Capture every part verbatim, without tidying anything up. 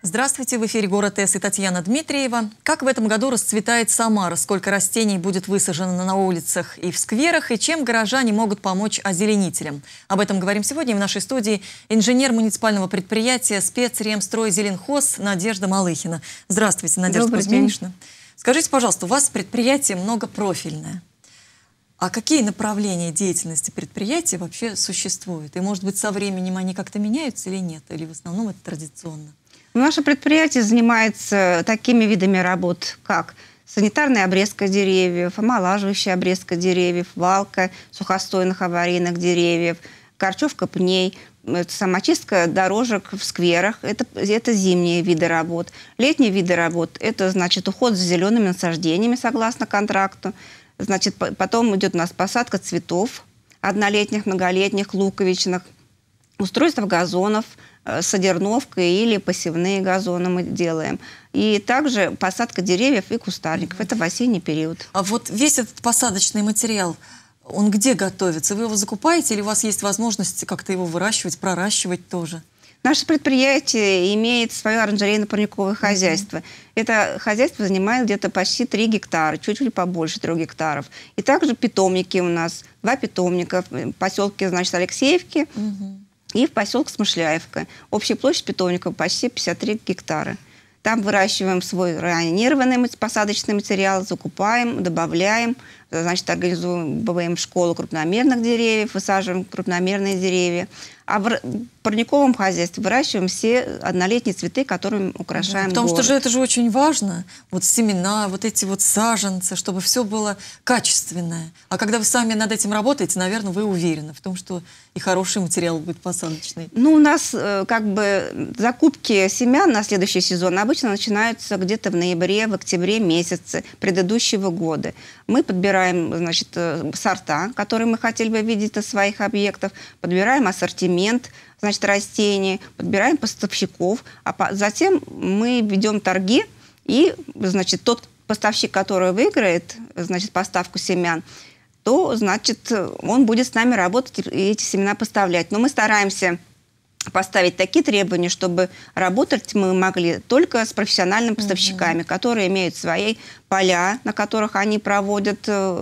Здравствуйте, в эфире «Город С» и Татьяна Дмитриева. Как в этом году расцветает Самара, сколько растений будет высажено на улицах и в скверах, и чем горожане могут помочь озеленителям? Об этом говорим сегодня в нашей студии инженер муниципального предприятия «Спецремстройзеленхоз» Надежда Малыхина. Здравствуйте, Надежда Кузьминична. Скажите, пожалуйста, у вас предприятие многопрофильное. А какие направления деятельности предприятия вообще существуют? И, может быть, со временем они как-то меняются или нет? Или в основном это традиционно? Наше предприятие занимается такими видами работ, как санитарная обрезка деревьев, омолаживающая обрезка деревьев, валка сухостойных аварийных деревьев, корчевка пней, самочистка дорожек в скверах. Это, это зимние виды работ. Летние виды работ – это, значит, уход за зелеными насаждениями согласно контракту. Значит, потом идет у нас посадка цветов однолетних, многолетних, луковичных, устройство газонов, содерновка или посевные газоны мы делаем. И также посадка деревьев и кустарников. Это в осенний период. А вот весь этот посадочный материал, он где готовится? Вы его закупаете или у вас есть возможность как-то его выращивать, проращивать тоже? Наше предприятие имеет свое оранжерейно-парниковое хозяйство. Mm-hmm. Это хозяйство занимает где-то почти три гектара, чуть-чуть побольше трех гектаров. И также питомники у нас, два питомника в поселке, значит, Алексеевки, mm-hmm. и в поселке Смышляевка. Общая площадь питомников почти пятьдесят три гектара. Там выращиваем свой районированный посадочный материал, закупаем, добавляем, значит, организуем школу крупномерных деревьев, высаживаем крупномерные деревья. А в парниковом хозяйстве выращиваем все однолетние цветы, которыми украшаем Потому город. что же это же очень важно. Вот семена, вот эти вот саженцы, чтобы все было качественное. А когда вы сами над этим работаете, наверное, вы уверены в том, что и хороший материал будет посадочный. Ну, у нас э, как бы закупки семян на следующий сезон обычно начинаются где-то в ноябре, в октябре месяце предыдущего года. Мы подбираем, значит, сорта, которые мы хотели бы видеть на своих объектах, подбираем ассортимент, значит, растений, подбираем поставщиков, а по затем мы ведем торги, и, значит, тот поставщик, который выиграет, значит, поставку семян, то, значит, он будет с нами работать и эти семена поставлять. Но мы стараемся поставить такие требования, чтобы работать мы могли только с профессиональными поставщиками, mm-hmm. которые имеют свои поля, на которых они проводят,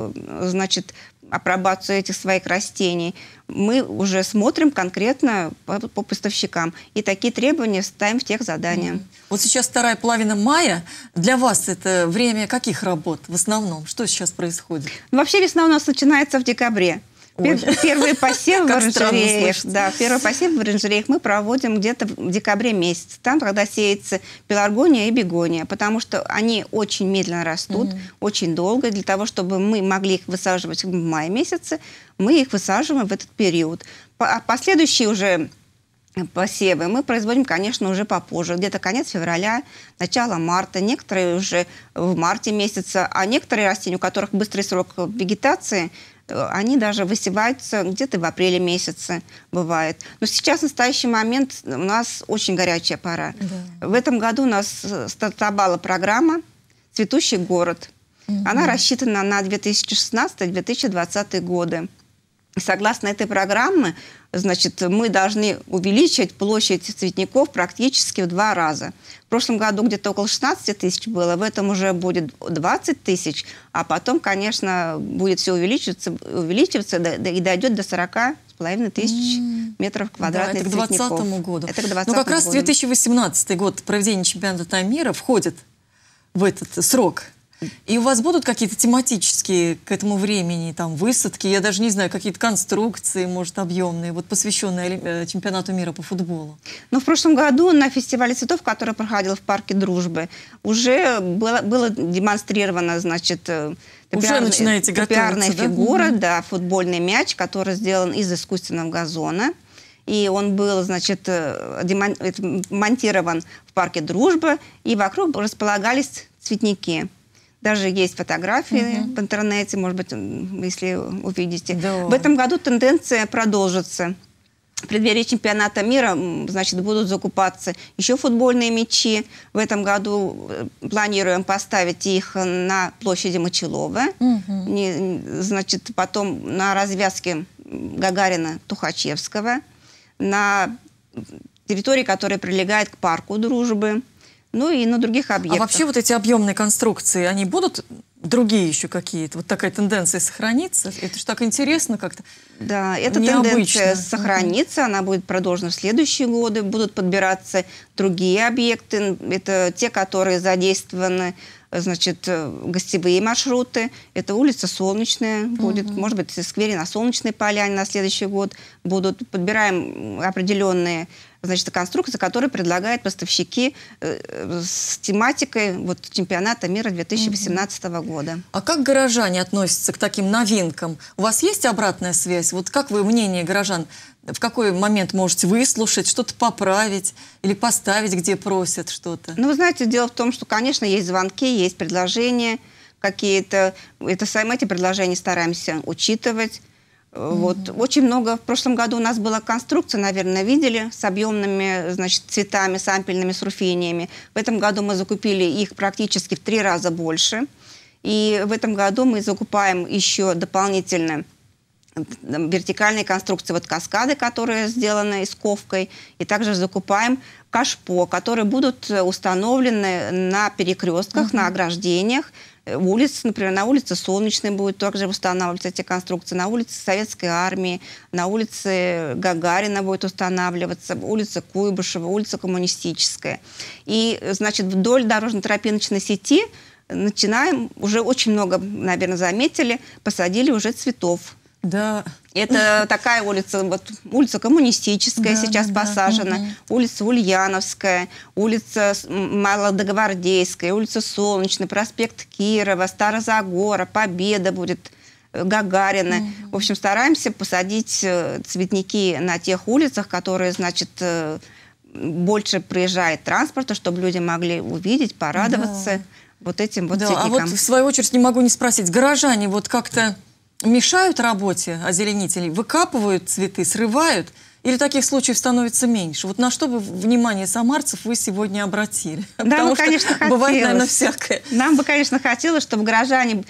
значит, апробацию этих своих растений. Мы уже смотрим конкретно по, по поставщикам. И такие требования ставим в тех заданиях. Mm-hmm. Вот сейчас вторая половина мая. Для вас это время каких работ в основном? Что сейчас происходит? Ну, вообще весна у нас начинается в декабре. Ой. Первый посев в оранжереях, да, первый посев в оранжереях мы проводим где-то в декабре месяце. Там, когда сеется пеларгония и бегония, потому что они очень медленно растут, mm-hmm. очень долго. Для того, чтобы мы могли их высаживать в мае месяце, мы их высаживаем в этот период. А последующие уже посевы мы производим, конечно, уже попозже. Где-то конец февраля, начало марта. Некоторые уже в марте месяце, а некоторые растения, у которых быстрый срок вегетации, они даже высеваются где-то в апреле месяце, бывает. Но сейчас, в настоящий момент, у нас очень горячая пора. Да. В этом году у нас стартовала программа «Цветущий город». Угу. Она рассчитана на две тысячи шестнадцатый — две тысячи двадцатый годы. И согласно этой программе, значит, мы должны увеличить площадь цветников практически в два раза. В прошлом году где-то около шестнадцати тысяч было, в этом уже будет двадцать тысяч, а потом, конечно, будет все увеличиваться, увеличиваться и дойдет до сорока с половиной тысяч метров квадратных цветников. Да, это к двадцатому году. Это к двадцатому Ну, как раз году. две тысячи восемнадцатый год проведения чемпионата мира входит в этот срок. И у вас будут какие-то тематические к этому времени там высадки, я даже не знаю, какие-то конструкции, может, объемные, вот посвященные чемпионату мира по футболу? Ну, в прошлом году на фестивале цветов, который проходил в парке Дружбы, уже было, было демонстрировано, значит, уже пиарная, начинаете пиарная фигура, да? да, футбольный мяч, который сделан из искусственного газона. И он был, значит, монтирован в парке Дружба, и вокруг располагались цветники. Даже есть фотографии угу. в интернете, может быть, если увидите. Да. В этом году тенденция продолжится. В преддверии чемпионата мира, значит, будут закупаться еще футбольные мячи. В этом году планируем поставить их на площади Мочилова. Угу. Значит, потом на развязке Гагарина-Тухачевского. На территории, которая прилегает к парку Дружбы. ну и на других объектах. А вообще вот эти объемные конструкции, они будут другие еще какие-то? Вот такая тенденция сохранится? Это же так интересно как-то. Да, эта необычно. Тенденция сохранится, она будет продолжена в следующие годы. Будут подбираться другие объекты. Это те, которые задействованы, значит, гостевые маршруты. Это улица Солнечная будет, угу. может быть, в сквере на Солнечной поляне на следующий год будут. Подбираем определенные, значит, конструкции, которые предлагают поставщики э, с тематикой вот, чемпионата мира две тысячи восемнадцатого угу. года. А как горожане относятся к таким новинкам? У вас есть обратная связь? Вот как вы, мнение горожан, в какой момент можете выслушать, что-то поправить или поставить, где просят что-то? Ну, вы знаете, дело в том, что, конечно, есть звонки, есть предложения какие-то. Это, сами эти предложения стараемся учитывать. Mm-hmm. Вот. Очень много. В прошлом году у нас была конструкция, наверное, видели, с объемными, значит, цветами, с ампельными, с руфениями. В этом году мы закупили их практически в три раза больше. И в этом году мы закупаем еще дополнительно вертикальные конструкции, вот каскады, которые сделаны исковкой, и также закупаем кашпо, которые будут установлены на перекрестках, uh-huh. на ограждениях улиц, например, на улице Солнечной будет также устанавливаться эти конструкции, на улице Советской Армии, на улице Гагарина будет устанавливаться, улица Куйбышева, улица Коммунистическая. И, значит, вдоль дорожно-тропиночной сети начинаем, уже очень много, наверное, заметили, посадили уже цветов. Да. Это такая улица, вот улица Коммунистическая да, сейчас да, посажена, да. улица Ульяновская, улица Малодогвардейская, улица Солнечная, проспект Кирова, Старозагора, Победа будет, Гагарина. Mm-hmm. В общем, стараемся посадить цветники на тех улицах, которые, значит, больше проезжает транспорта, чтобы люди могли увидеть, порадоваться да. вот этим вот да. цветникам. А вот, в свою очередь, не могу не спросить, горожане вот как-то мешают работе озеленителей, выкапывают цветы, срывают, или таких случаев становится меньше? Вот на что бы внимание самарцев вы сегодня обратили? Да, Потому бы, конечно, хотелось. Бывает, наверное, всякое. Нам бы, конечно, хотелось, чтобы горожане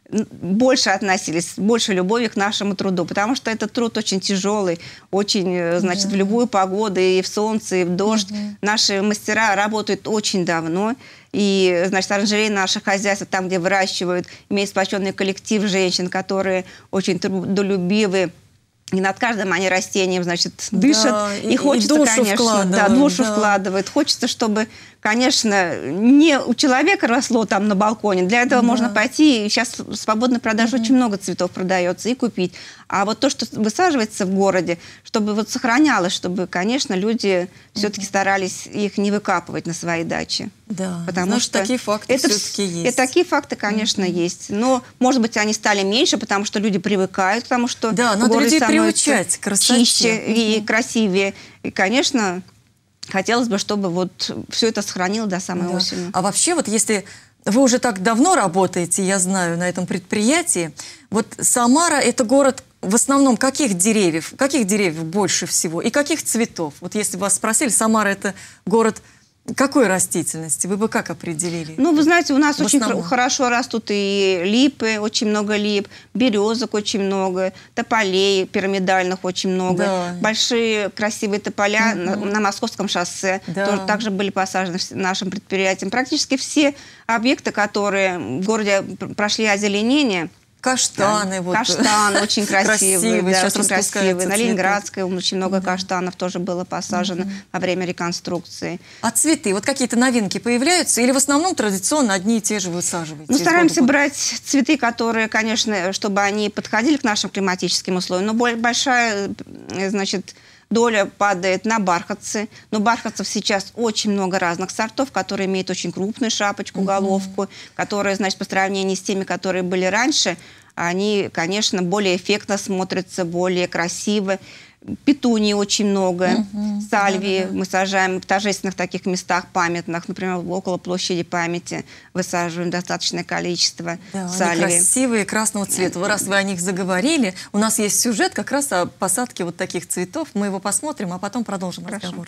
больше относились, больше любовью к нашему труду, потому что этот труд очень тяжелый, очень, значит, да. в любую погоду, и в солнце, и в дождь. Угу. Наши мастера работают очень давно. И, значит, оранжереи наших хозяйств, там, где выращивают, имеет сплоченный коллектив женщин, которые очень трудолюбивы. И над каждым они растением, значит, дышат. Да, и, и хочется, и душу конечно, да, душу да. вкладывают. Хочется, чтобы, конечно, не у человека росло там на балконе. Для этого да. можно пойти. Сейчас в свободной продаже mm-hmm. очень много цветов продается и купить. А вот то, что высаживается в городе, чтобы вот сохранялось, чтобы, конечно, люди mm-hmm. все-таки старались их не выкапывать на своей даче. Да, потому значит, что такие факты это, все-таки есть. Это, такие факты, конечно, mm-hmm. есть. Но, может быть, они стали меньше, потому что люди привыкают, потому что да, надо людей приучать к красоте. Чище mm-hmm. и красивее. И, конечно, хотелось бы, чтобы вот все это сохранилось до самой да. осени. А вообще, вот если вы уже так давно работаете, я знаю, на этом предприятии, вот Самара – это город в основном каких деревьев? Каких деревьев больше всего? И каких цветов? Вот если вас спросили, Самара – это город какой растительности? Вы бы как определили? Ну, вы знаете, у нас очень хорошо растут и липы, очень много лип, березок очень много, тополей пирамидальных очень много. Да. Большие красивые тополя угу. на, на Московском шоссе да. тоже также были посажены нашим предприятием. Практически все объекты, которые в городе прошли озеленение, каштаны. Да. Вот. Каштаны очень красивые. красивые, да, очень красивые. На Ленинградской очень много да. каштанов тоже было посажено mm-hmm. во время реконструкции. А цветы? Вот какие-то новинки появляются? Или в основном традиционно одни и те же высаживаете? Ну, стараемся брать цветы, которые, конечно, чтобы они подходили к нашим климатическим условиям. Но большая, значит, доля падает на бархатцы. Но бархатцев сейчас очень много разных сортов, которые имеют очень крупную шапочку, mm-hmm. головку, которые, значит, по сравнению с теми, которые были раньше, они, конечно, более эффектно смотрятся, более красиво. Петунии очень много, mm-hmm. сальвии да, да, да. мы сажаем в торжественных таких местах памятных, например, около площади памяти высаживаем достаточное количество да, сальвии. Они красивые, красного цвета. Раз вы о них заговорили, у нас есть сюжет как раз о посадке вот таких цветов. Мы его посмотрим, а потом продолжим Хорошо. разговор.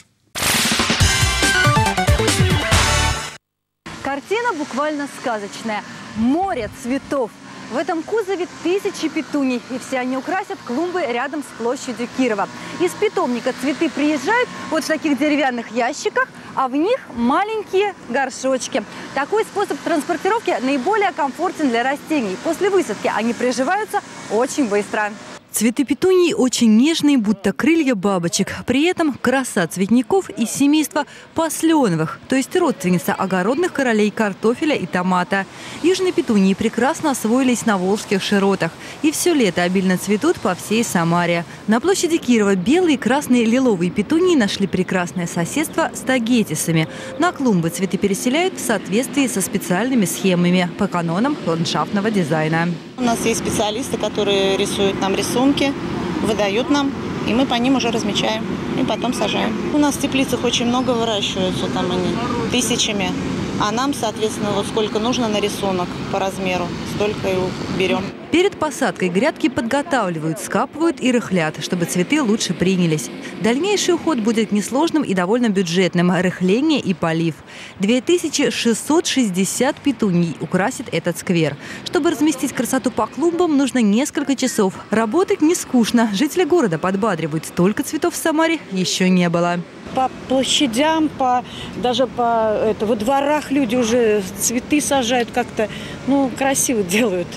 Картина буквально сказочная. Море цветов. В этом кузове тысячи петуний, и все они украсят клумбы рядом с площадью Кирова. Из питомника цветы приезжают вот в таких деревянных ящиках, а в них маленькие горшочки. Такой способ транспортировки наиболее комфортен для растений. После высадки они приживаются очень быстро. Цветы петунии очень нежные, будто крылья бабочек. При этом краса цветников из семейства посленовых, то есть родственница огородных королей картофеля и томата. Южные петунии прекрасно освоились на волжских широтах и все лето обильно цветут по всей Самаре. На площади Кирова белые, красные, лиловые петунии нашли прекрасное соседство с тагетисами. На клумбы цветы переселяют в соответствии со специальными схемами по канонам ландшафтного дизайна. У нас есть специалисты, которые рисуют нам рисунки, выдают нам, и мы по ним уже размечаем и потом сажаем. У нас в теплицах очень много выращиваются, там они тысячами, а нам, соответственно, вот сколько нужно на рисунок по размеру, столько и берем. Перед посадкой грядки подготавливают, скапывают и рыхлят, чтобы цветы лучше принялись. Дальнейший уход будет несложным и довольно бюджетным – рыхление и полив. две тысячи шестьсот шестьдесят петуний украсит этот сквер. Чтобы разместить красоту по клумбам, нужно несколько часов. Работать не скучно. Жители города подбадривают. Столько цветов в Самаре еще не было. По площадям, по, даже по, это, во дворах люди уже цветы сажают как-то, ну, красиво делают.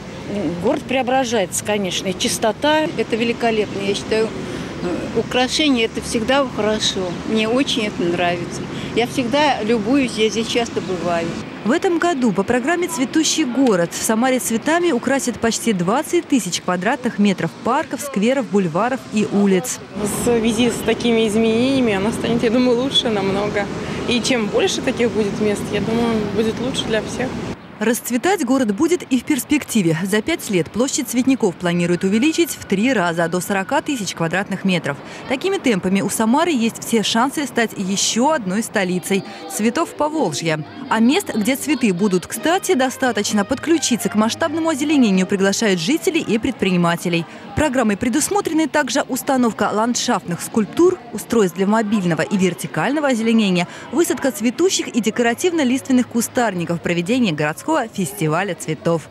Город преображается, конечно, и чистота. Это великолепно, я считаю. Украшение – это всегда хорошо. Мне очень это нравится. Я всегда любуюсь, я здесь часто бываю. В этом году по программе «Цветущий город» в Самаре цветами украсят почти двадцать тысяч квадратных метров парков, скверов, бульваров и улиц. В связи с такими изменениями она станет, я думаю, лучше намного. И чем больше таких будет мест, я думаю, будет лучше для всех. Расцветать город будет и в перспективе. За пять лет площадь цветников планируют увеличить в три раза, до сорока тысяч квадратных метров. Такими темпами у Самары есть все шансы стать еще одной столицей цветов Поволжья. А мест, где цветы будут кстати, достаточно. Подключиться к масштабному озеленению приглашают жителей и предпринимателей. Программой предусмотрены также установка ландшафтных скульптур, устройств для мобильного и вертикального озеленения, высадка цветущих и декоративно-лиственных кустарников, проведение городского фестиваля цветов.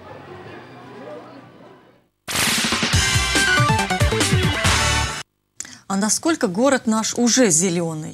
А насколько город наш уже зеленый?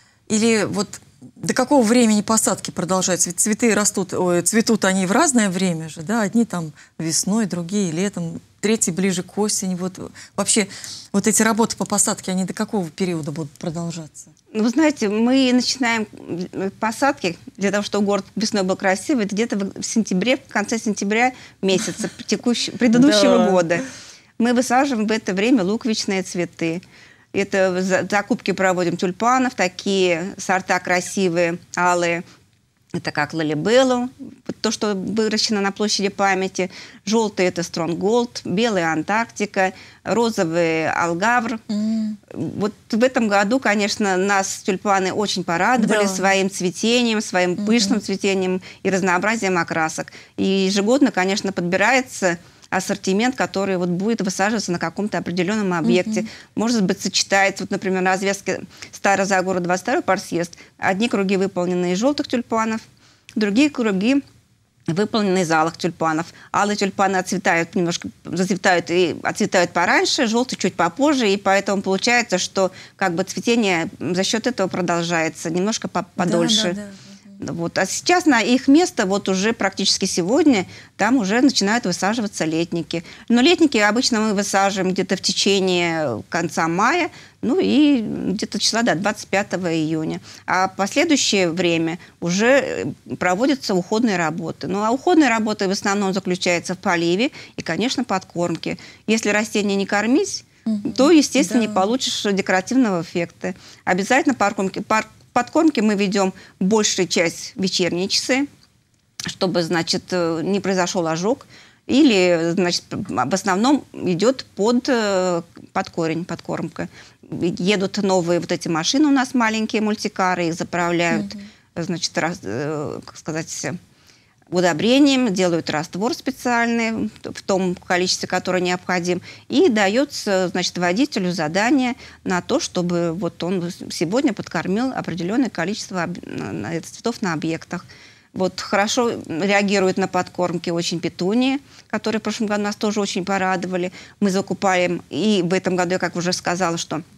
Или вот до какого времени посадки продолжаются? Ведь цветы растут, ой, цветут они в разное время же, да? Одни там весной, другие летом, третьи ближе к осени. Вот вообще вот эти работы по посадке, они до какого периода будут продолжаться? Ну, вы знаете, мы начинаем посадки для того, чтобы город весной был красивый, это где-то в сентябре, в конце сентября месяца текущего, предыдущего да. года. Мы высаживаем в это время луковичные цветы. Это закупки проводим тюльпанов, такие сорта красивые, алые. Это как Лалибеллу, то, что выращено на площади памяти. Желтый – это Стронголд, белый – Антарктика, розовый – Алгавр. Mm. Вот в этом году, конечно, нас тюльпаны очень порадовали да. своим цветением, своим mm-hmm. пышным цветением и разнообразием окрасок. И ежегодно, конечно, подбирается ассортимент, который вот будет высаживаться на каком-то определенном объекте. Mm-hmm. Может быть, сочетается, вот, например, на развязке Старого Загора двадцать второй парсъезд. Одни круги выполнены из желтых тюльпанов, другие круги выполнены из алых тюльпанов. Алые тюльпаны отцветают немножко, зацветают и отцветают пораньше, желтые чуть попозже, и поэтому получается, что как бы цветение за счет этого продолжается немножко подольше. Да, да, да. Вот. А сейчас на их место, вот уже практически сегодня, там уже начинают высаживаться летники. Но летники обычно мы высаживаем где-то в течение конца мая, ну и где-то числа до двадцать пятого июня. А в последующее время уже проводятся уходные работы. Ну а уходные работы в основном заключаются в поливе и, конечно, подкормке. Если растения не кормить, угу. то, естественно, да. не получишь декоративного эффекта. Обязательно подкормки, парк подкормки мы ведем большую часть в вечерние часы, чтобы, значит, не произошел ожог. Или, значит, в основном идет под, под корень подкормка. Едут новые вот эти машины у нас маленькие, мультикары, их заправляют, mm-hmm. значит, раз, как сказать, удобрением, делают раствор специальный в том количестве, которое необходим, и дается, значит, водителю задание на то, чтобы вот он сегодня подкормил определенное количество цветов на объектах. Вот хорошо реагируют на подкормки очень петунии, которые в прошлом году нас тоже очень порадовали. Мы закупаем, и в этом году, я как уже сказала, что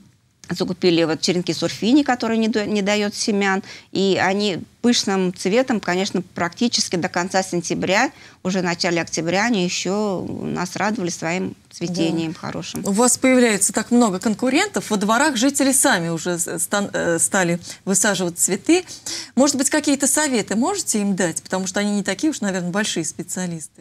закупили вот черенки сурфини, которые не, не дает семян, и они пышным цветом, конечно, практически до конца сентября, уже в начале октября они еще нас радовали своим цветением да. хорошим. У вас появляется так много конкурентов, во дворах жители сами уже стали высаживать цветы. Может быть, какие-то советы можете им дать? Потому что они не такие уж, наверное, большие специалисты.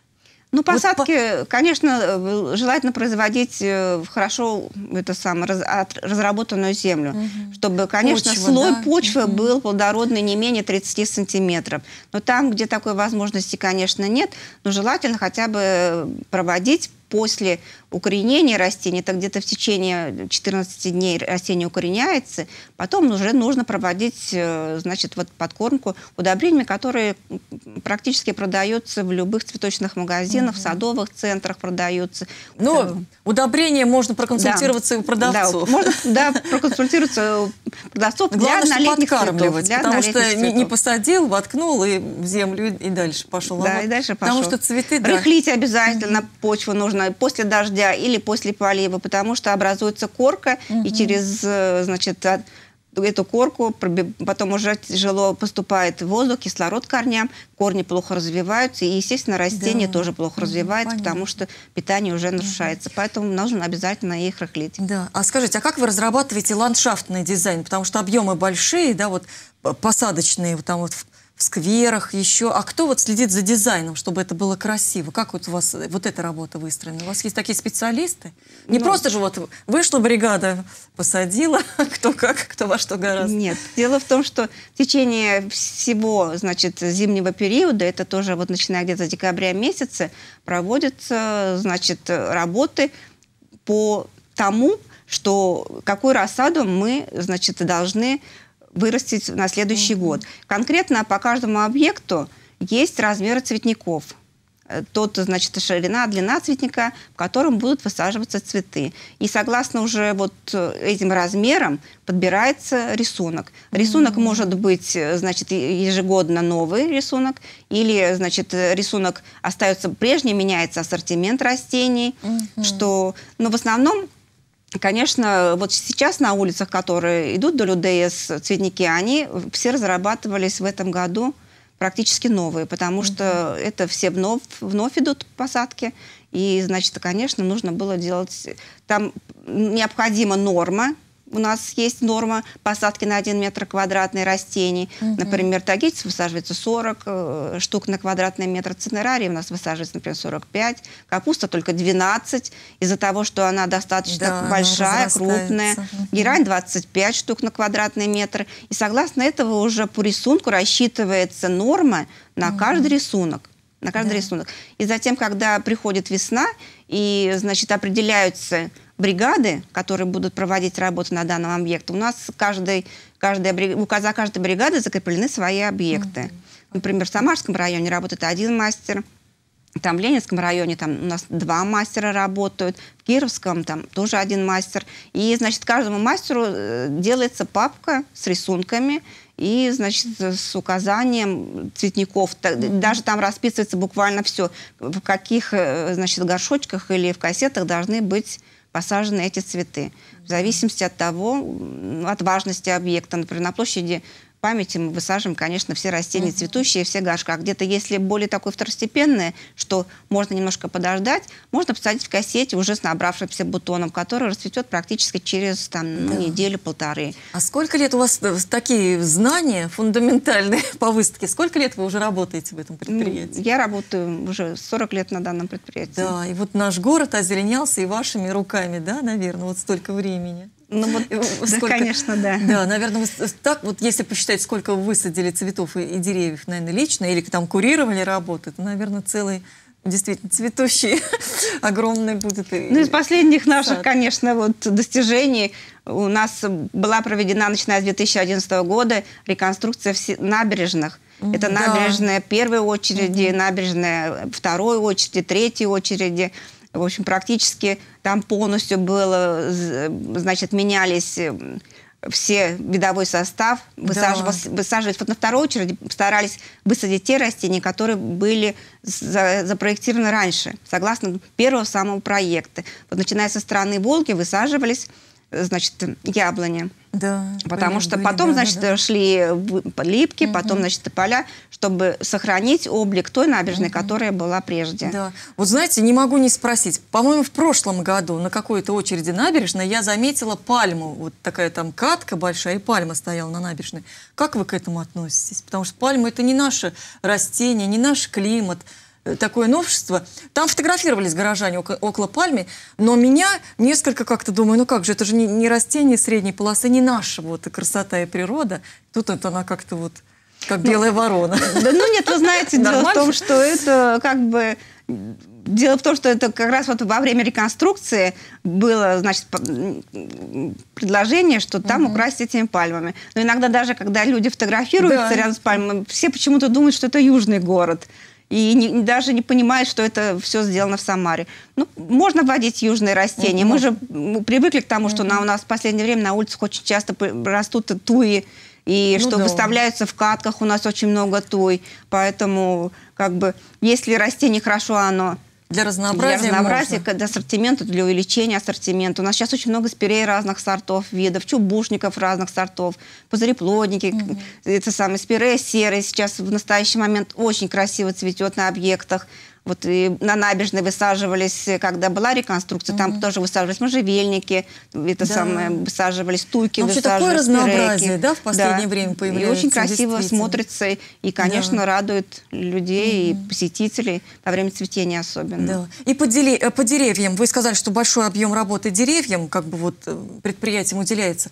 Ну, посадки, вот, конечно, желательно производить хорошо это самое, раз, разработанную землю, угу. чтобы, конечно, Почва, слой да? почвы угу. был плодородный не менее тридцати сантиметров. Но там, где такой возможности, конечно, нет, но желательно хотя бы проводить после укоренения растения, это где-то в течение четырнадцати дней растение укореняется, потом уже нужно проводить, значит, вот подкормку удобрениями, которые практически продаются в любых цветочных магазинах, угу. в садовых центрах продаются. Ну, да. удобрения можно проконсультироваться да. у продавцов. Да, можно да, проконсультироваться у продавцов для однолетних цветов. Для потому что цветов. Не посадил, воткнул и в землю, и дальше пошел. Да, и дальше пошел. Потому что цветы... Рыхлить да. обязательно, угу. почву нужно после дождя или после полива, потому что образуется корка, угу. и через, значит, эту корку потом уже тяжело поступает воздух, кислород корням, корни плохо развиваются, и, естественно, растение да. тоже плохо развивается, Понятно. потому что питание уже нарушается. Поэтому нужно обязательно их рыхлить. Да. А скажите, а как вы разрабатываете ландшафтный дизайн? Потому что объемы большие, да, вот посадочные, вот там вот в скверах еще. А кто вот следит за дизайном, чтобы это было красиво? Как вот у вас вот эта работа выстроена? У вас есть такие специалисты? Не ну, просто же вот вышла бригада, посадила, кто как, кто во что гораздо. Нет. Дело в том, что в течение всего, значит, зимнего периода, это тоже вот начиная где-то с декабря месяца, проводятся, значит, работы по тому, что какую рассаду мы, значит, должны вырастить на следующий mm-hmm. год. Конкретно по каждому объекту есть размеры цветников. Тот, значит, ширина, длина цветника, в котором будут высаживаться цветы. И согласно уже вот этим размерам подбирается рисунок. Рисунок mm-hmm. может быть, значит, ежегодно новый рисунок, или, значит, рисунок остается прежним, меняется ассортимент растений, mm-hmm. что, но в основном, конечно, вот сейчас на улицах, которые идут до ЛЮДС, цветники, они все разрабатывались в этом году практически новые, потому mm-hmm. что это все вновь, вновь идут посадки. И, значит, конечно, нужно было делать... Там необходима норма. У нас есть норма посадки на один метр квадратный растений. Mm-hmm. Например, тагильцев высаживается сорок э, штук на квадратный метр. Цинерарий у нас высаживается, например, сорок пять. Капуста только двенадцать, из-за того, что она достаточно да, большая, крупная. Mm-hmm. Герань двадцать пять штук на квадратный метр. И согласно этого уже по рисунку рассчитывается норма на mm-hmm. каждый рисунок. На каждый да. рисунок. И затем, когда приходит весна, и, значит, определяются бригады, которые будут проводить работу на данном объекте, у нас каждый, каждая, за каждой бригадой закреплены свои объекты. Mm-hmm. Например, в Самарском районе работает один мастер, там в Ленинском районе там у нас два мастера работают, в Кировском там тоже один мастер. И, значит, каждому мастеру делается папка с рисунками, и, значит, с указанием цветников. Mm-hmm. Даже там расписывается буквально все, в каких, значит, горшочках или в кассетах должны быть посажены эти цветы. В зависимости от того, от важности объекта. Например, на площади памяти мы высаживаем, конечно, все растения цветущие, все горшка. Где-то, если более такое второстепенное, что можно немножко подождать, можно посадить в кассете уже с набравшимся бутоном, который расцветет практически через там, ну, да. неделю-полторы. А сколько лет у вас такие знания фундаментальные по выставке? Сколько лет вы уже работаете в этом предприятии? Я работаю уже сорок лет на данном предприятии. Да, и вот наш город озеленялся и вашими руками, да, наверное, вот столько времени. Ну, вот, сколько, да, конечно, да. Да, наверное, так вот, если посчитать, сколько вы высадили цветов и, и деревьев, наверное, лично, или там курировали работы, то, наверное, целый, действительно, цветущий, огромный будет. Ну, из последних наших, сад. конечно, вот достижений у нас была проведена, начиная с две тысячи одиннадцатого года, реконструкция набережных. Mm, Это да. набережная первой очереди, mm-hmm. набережная второй очереди, третьей очереди. В общем, практически там полностью было, значит, менялись все видовой состав, высаживались, да. высаживались. Вот на второй очереди старались высадить те растения, которые были за, запроектированы раньше, согласно первого самого проекта. Вот начиная со страны Волги высаживались значит, яблони. Да, Потому были, что были, потом, да, значит, да, да. шли липки, Угу. потом, значит, тополя, чтобы сохранить облик той набережной, угу. которая была прежде. Да. Вот знаете, не могу не спросить. По-моему, в прошлом году на какой-то очереди набережной я заметила пальму. Вот такая там катка большая, и пальма стояла на набережной. Как вы к этому относитесь? Потому что пальма – это не наше растение, не наш климат. Такое новшество. Там фотографировались горожане около, около пальмы, но меня несколько как-то думаю, ну как же, это же не, не растение средней полосы, не наша вот красота и природа. Тут это она как-то вот, как белая ну, ворона. Да, ну нет, вы знаете, дело в том, что это как бы... Дело в том, что это как раз вот во время реконструкции было, значит, предложение, что там угу. украсить этими пальмами. Но иногда даже, когда люди фотографируются да. рядом с пальмами, все почему-то думают, что это южный город. И не, даже не понимают, что это все сделано в Самаре. Ну, можно вводить южные растения. Mm-hmm. Мы же мы привыкли к тому, mm-hmm. что на, у нас в последнее время на улицах очень часто растут туи, и ну, что да. выставляются в катках, у нас очень много туй. Поэтому, как бы, если растение хорошо, оно... Для разнообразия, для разнообразия, для ассортимента, для увеличения ассортимента. У нас сейчас очень много спирей разных сортов, видов, чубушников разных сортов, пузыреплодники, mm-hmm. это самое, спирея серая сейчас в настоящий момент очень красиво цветет на объектах. Вот и на набережной высаживались, когда была реконструкция, mm-hmm. там тоже высаживались можжевельники, это да. самое, высаживались туйки, вообще высаживались такое разнообразие, да, в последнее да. время появляется. И очень красиво смотрится, и, конечно, да. радует людей mm-hmm. и посетителей во время цветения особенно. Да. И по, деле, по деревьям, вы сказали, что большой объем работы деревьям, как бы вот предприятиям уделяется.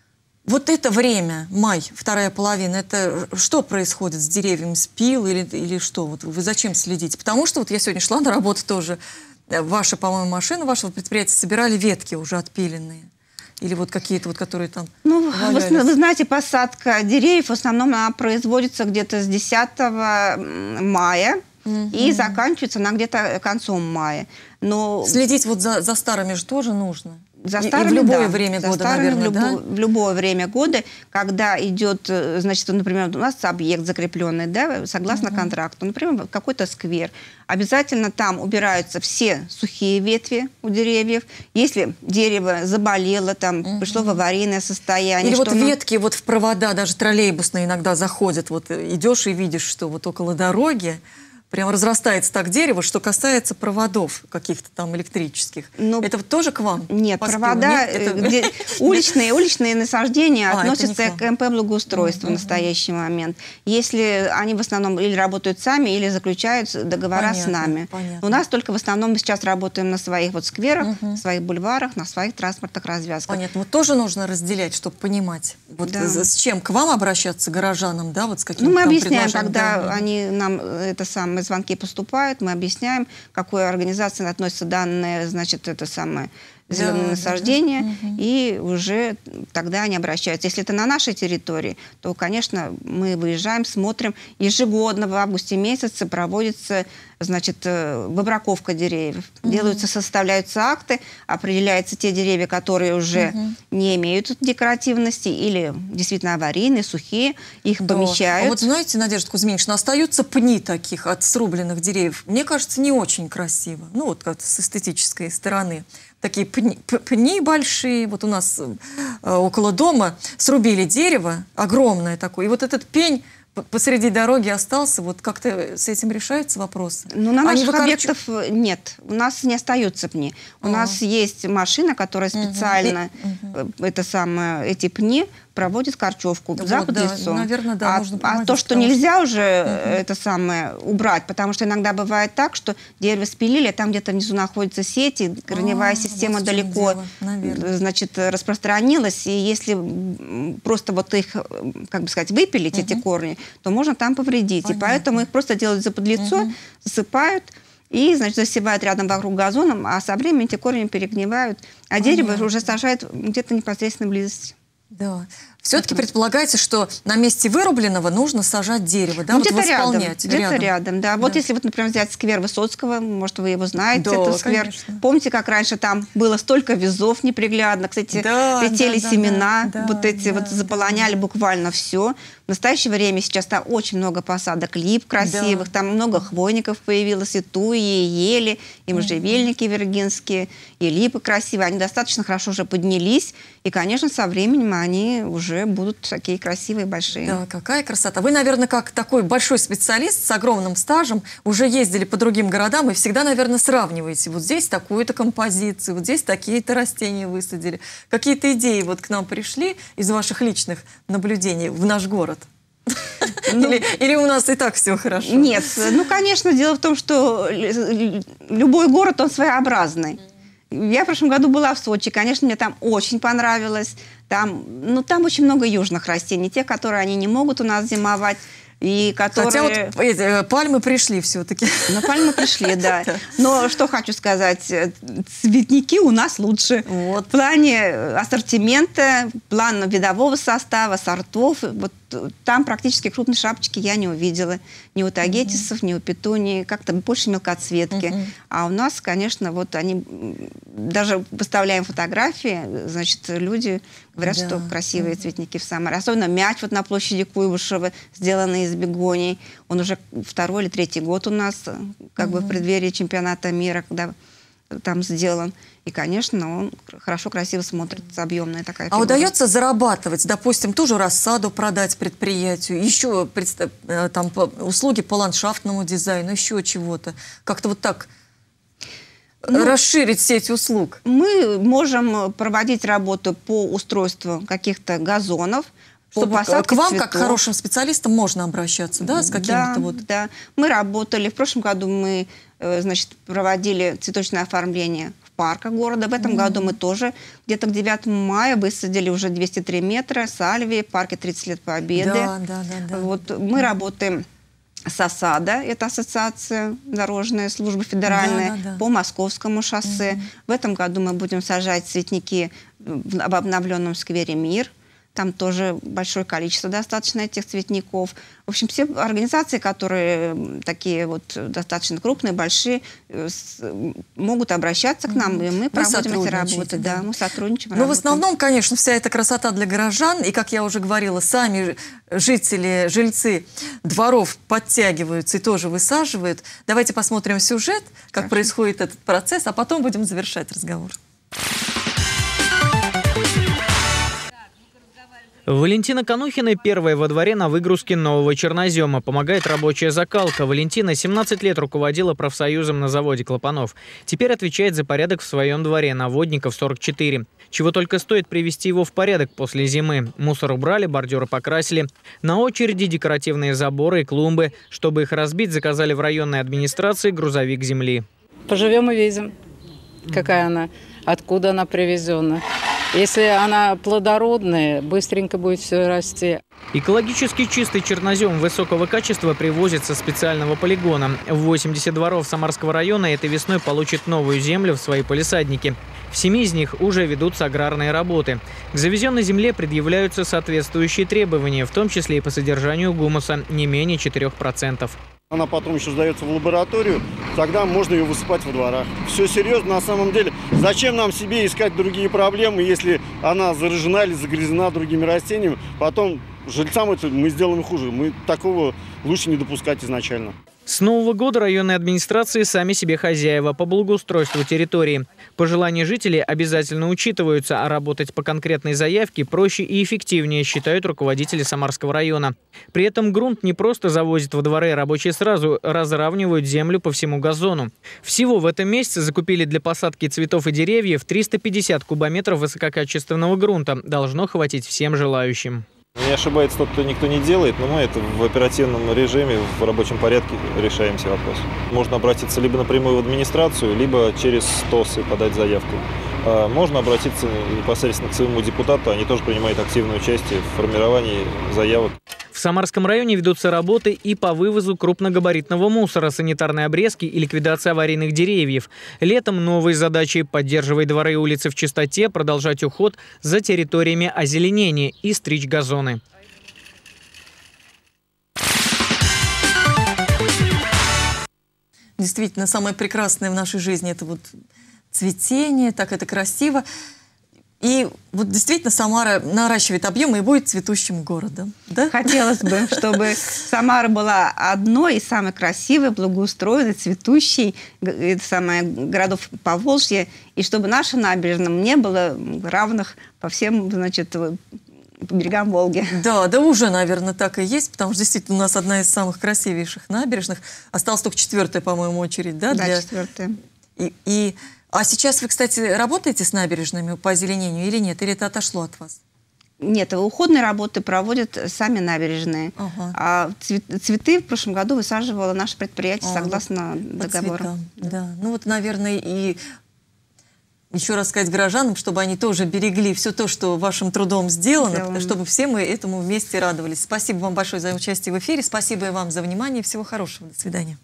Вот это время, май, вторая половина, это что происходит с деревьями, спил или, или что? Вот вы зачем следите? Потому что вот я сегодня шла на работу тоже, ваша, по-моему, машина вашего предприятия собирали ветки уже отпиленные. Или вот какие-то вот, которые там Ну, вы, вы знаете, посадка деревьев в основном она производится где-то с десятого мая. Mm-hmm. И заканчивается она где-то концом мая. Но... Следить вот за, за старыми же тоже нужно. За и, старыми, и в любое да, время за года, старыми, наверное, в, любо, да? в любое время года, когда идет, значит, например, у нас объект закрепленный, да, согласно mm-hmm. контракту, например, какой-то сквер, обязательно там убираются все сухие ветви у деревьев. Если дерево заболело, там, mm-hmm. пришло в аварийное состояние. Или вот оно... ветки вот в провода, даже троллейбусные иногда заходят, вот идешь и видишь, что вот около дороги прям разрастается так дерево, что касается проводов каких-то там электрических. Но... Это тоже к вам? Нет, провода, нет, это... где... уличные, уличные насаждения а, относятся к МП благоустройству mm-hmm. в настоящий момент. Если они в основном или работают сами, или заключают договора понятно, с нами. Понятно. У нас только в основном сейчас работаем на своих вот скверах, mm-hmm. на своих бульварах, на своих транспортных развязках. Понятно. Вот тоже нужно разделять, чтобы понимать, вот да. с чем к вам обращаться, горожанам, да, вот с какими-то ну, мы там объясняем, когда да. они нам это самое звонки поступают, мы объясняем, к какой организации относятся данные, значит, это самое зеленое да, насаждение, да, да. и уже тогда они обращаются. Если это на нашей территории, то, конечно, мы выезжаем, смотрим. Ежегодно в августе месяце проводится, значит, выбраковка деревьев. Mm-hmm. Делаются, составляются акты, определяются те деревья, которые уже mm-hmm. не имеют декоративности или действительно аварийные, сухие, их да. помещают. А вот знаете, Надежда Кузьминична, остаются пни таких от срубленных деревьев. Мне кажется, не очень красиво. Ну, вот как-то с эстетической стороны. Такие пни, пни большие. Вот у нас э, около дома срубили дерево, огромное такое. И вот этот пень посреди дороги остался. Вот как-то с этим решаются вопросы? Ну, на наших объектах нет. У нас не остаются пни. У А-а-а. нас есть машина, которая специально угу. это самое, эти пни проводит корчевку вот, за подлицом. Да, наверное, да, а, можно а то, что нельзя уже угу. это самое убрать, потому что иногда бывает так, что дерево спилили, а там где-то внизу находятся сети, корневая а, система вот далеко значит, распространилась, и если просто вот их, как бы сказать, выпилить, угу. эти корни, то можно там повредить. Понятно. И поэтому их просто делают за подлицо, угу. засыпают, и, значит, засевают рядом вокруг газоном, а со временем эти корни перегнивают, а Понятно. дерево уже сажают где-то в непосредственной близости. Да. Все-таки предполагается, что на месте вырубленного нужно сажать дерево, да, ну, вот где-то рядом, где-то рядом. рядом, да. да. Вот если вот, например, взять сквер Высоцкого, может, вы его знаете, да, этот сквер. Конечно. Помните, как раньше там было столько вязов неприглядно, кстати, да, летели да, семена, да, вот эти да, вот заполоняли да. буквально все. В настоящее время сейчас там очень много посадок лип красивых, да. там много хвойников появилось, и туи, и ели, и можжевельники виргинские, и липы красивые. Они достаточно хорошо уже поднялись, и, конечно, со временем они уже будут такие красивые, большие. Да, какая красота. Вы, наверное, как такой большой специалист с огромным стажем, уже ездили по другим городам и всегда, наверное, сравниваете. Вот здесь такую-то композицию, вот здесь такие-то растения высадили. Какие-то идеи вот к нам пришли из ваших личных наблюдений в наш город? Ну, или, или у нас и так все хорошо? Нет, ну, конечно, дело в том, что любой город, он своеобразный. Я в прошлом году была в Сочи, конечно, мне там очень понравилось. Там, ну, там очень много южных растений, те, которые они не могут у нас зимовать. И которые... Хотя вот эти, пальмы пришли все-таки. Ну, пальмы пришли, да. Но что хочу сказать, цветники у нас лучше. Вот. В плане ассортимента, в плане видового состава, сортов, вот там практически крупной шапочки я не увидела. Ни у тагетисов, mm-hmm. ни у петунии, как-то больше мелкоцветки. Mm-hmm. А у нас, конечно, вот они, даже выставляем фотографии, значит, люди говорят, да. что красивые mm-hmm. цветники в Самаре. Особенно мяч вот на площади Куйбышева, сделанный из бегоний. Он уже второй или третий год у нас, как mm-hmm. бы в преддверии чемпионата мира, когда там сделан. И, конечно, он хорошо, красиво смотрится, объемная такая фигура. А удается зарабатывать, допустим, ту же рассаду продать предприятию, еще там услуги по ландшафтному дизайну, еще чего-то? Как-то вот так ну, расширить сеть услуг? Мы можем проводить работу по устройству каких-то газонов, чтобы к вам, цветов. Как к хорошим специалистам, можно обращаться, да, с какими-то да, вот... Да, мы работали, в прошлом году мы, значит, проводили цветочное оформление в парках города. В этом mm-hmm. году мы тоже где-то к девятому мая высадили уже двести три метра сальвии в парке тридцать лет Победы. Да, да, да, да. Вот, мы mm-hmm. работаем с ОСАДО, это ассоциация дорожная служба федеральная, да, да, да. по Московскому шоссе. Mm-hmm. В этом году мы будем сажать цветники в обновленном сквере «Мир». Там тоже большое количество достаточно этих цветников. В общем, все организации, которые такие вот достаточно крупные, большие, могут обращаться к нам, и мы проводим эти работы. Да. Да, мы сотрудничаем. Но в основном, конечно, вся эта красота для горожан. И, как я уже говорила, сами жители, жильцы дворов подтягиваются и тоже высаживают. Давайте посмотрим сюжет, как Хорошо. происходит этот процесс, а потом будем завершать разговор. Валентина Конухина первая во дворе на выгрузке нового чернозема. Помогает рабочая закалка. Валентина семнадцать лет руководила профсоюзом на заводе клапанов. Теперь отвечает за порядок в своем дворе, Наводников сорок четыре. Чего только стоит привести его в порядок после зимы. Мусор убрали, бордюры покрасили. На очереди декоративные заборы и клумбы. Чтобы их разбить, заказали в районной администрации грузовик земли. Поживем и видим, какая она, откуда она привезена. Если она плодородная, быстренько будет все расти. Экологически чистый чернозем высокого качества привозят со специального полигона. восемьдесят дворов Самарского района этой весной получат новую землю в свои полисадники. В семи из них уже ведутся аграрные работы. К завезенной земле предъявляются соответствующие требования, в том числе и по содержанию гумуса, не менее четырёх процентов. Она потом еще сдается в лабораторию, тогда можно ее высыпать во дворах. Все серьезно на самом деле. Зачем нам себе искать другие проблемы, если она заражена или загрязнена другими растениями? Потом жильцам это мы сделаем хуже. Мы такого лучше не допускать изначально. С Нового года районные администрации сами себе хозяева по благоустройству территории. Пожелания жителей обязательно учитываются, а работать по конкретной заявке проще и эффективнее, считают руководители Самарского района. При этом грунт не просто завозят во дворы, рабочие сразу разравнивают землю по всему газону. Всего в этом месяце закупили для посадки цветов и деревьев триста пятьдесят кубометров высококачественного грунта. Должно хватить всем желающим. Не ошибается тот, кто никто не делает, но мы это в оперативном режиме, в рабочем порядке решаем все вопросы. Можно обратиться либо напрямую в администрацию, либо через СТОС и подать заявку. Можно обратиться непосредственно к своему депутату, они тоже принимают активное участие в формировании заявок. В В Самарском районе ведутся работы и по вывозу крупногабаритного мусора, санитарной обрезки и ликвидации аварийных деревьев. Летом новые задачи – поддерживать дворы и улицы в чистоте, продолжать уход за территориями озеленения и стричь газоны. Действительно, самое прекрасное в нашей жизни – это вот цветение, так это красиво. И вот действительно Самара наращивает объемы и будет цветущим городом. Да? Хотелось бы, чтобы Самара была одной из самых красивых, благоустроенной, цветущей это самое, городов Поволжья, и чтобы нашим набережным не было равных по всем, значит, по берегам Волги. Да, да уже, наверное, так и есть, потому что действительно у нас одна из самых красивейших набережных. Осталась только четвертая, по-моему, очередь. Да, да для... четвертая. И, и... А сейчас вы, кстати, работаете с набережными по озеленению или нет? Или это отошло от вас? Нет, уходные работы проводят сами набережные. Ага. А цветы в прошлом году высаживало наше предприятие а, согласно договору. Да. да. Ну вот, наверное, и еще раз сказать горожанам, чтобы они тоже берегли все то, что вашим трудом сделано, Сделано. чтобы все мы этому вместе радовались. Спасибо вам большое за участие в эфире. Спасибо и вам за внимание. Всего хорошего. До свидания.